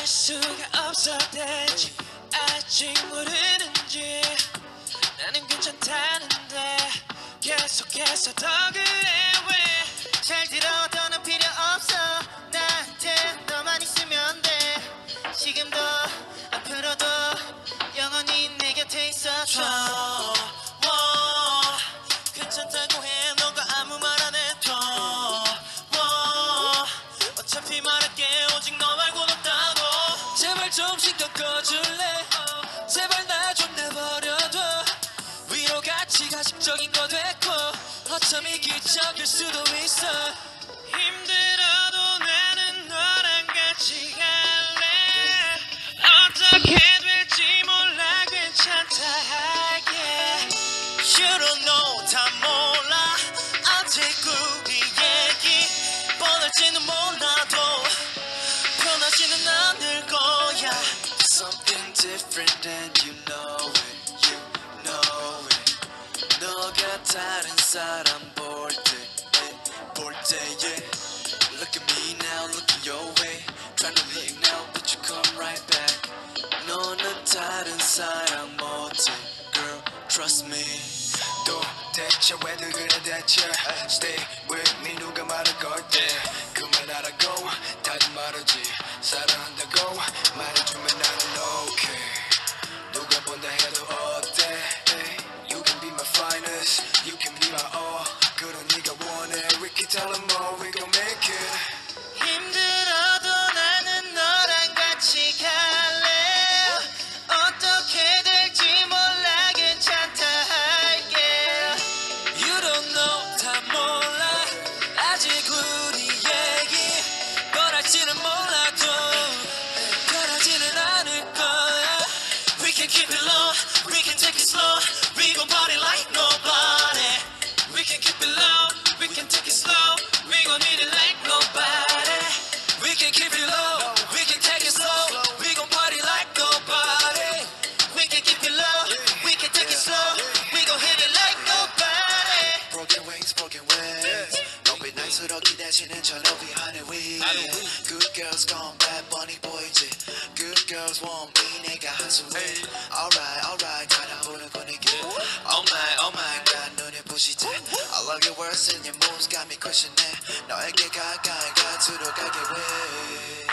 알 수가 없어 대체 아직 모르는지 나는 괜찮다는데 계속해서 더 그래 왜 잘 들어 더는 필요 없어 나한테 너만 있으면 돼 지금도 앞으로도 영원히 내 곁에 있어줘 괜찮다고 해 너가 아무 말 안 해도 어차피 말할게 오직 너 말고는 없다고 제발 좀 신경 꺼줄래 제발 나 좀 내버려둬 위로같이 가식적인 거 됐고 어쩌면 기적일 수도 있어 힘들어도 나는 너랑 같이 갈래 어떻게 될지 몰라 괜찮다 할게 You don't know 다 몰라 아직 우리 얘기 뻔할지는 몰라도 변하지는 않을 거야 Something different and you know it You know it 너가 다른 사람 볼 때 yeah Look at me now looking your way Trying to leave now but you come right back 너는 다른 사랑 못해 Girl trust me 도대체 왜들 그래 대체 Stay with me 누가 말을 걸때 그만하라고 다들 말하지 사랑한다고 말해주면 나는 okay 누가 본다 해도 어때 You can be my finest You can be my all 그런 네가 원해 We can tell them all We gon' make it 힘들어도 나는 너랑 같이 갈래 어떻게 될지 몰라 괜찮다 할게 You don't know 다 몰라 아직 우리 얘기 뻔할지는 몰라도 변하지는 않을 거야 We can keep it low We can take it slow We gon' party like nobody We can keep it low We can take it slow We gon' hit it like nobody We can keep it low We can take it slow We gon' party like nobody We can keep it low We can take it slow We gon' hit it like nobody Broken wings 너빛 날수록 기대시는 저 높이 하늘 위에 Good girls gone bad bunny boy지 Good girls want me 내가 한숨 Alright 달아오는 분위기 Oh my 난 눈에 부시지 I love your words and your moves got me questioning 너에게 가까이 갈수록 가게 왜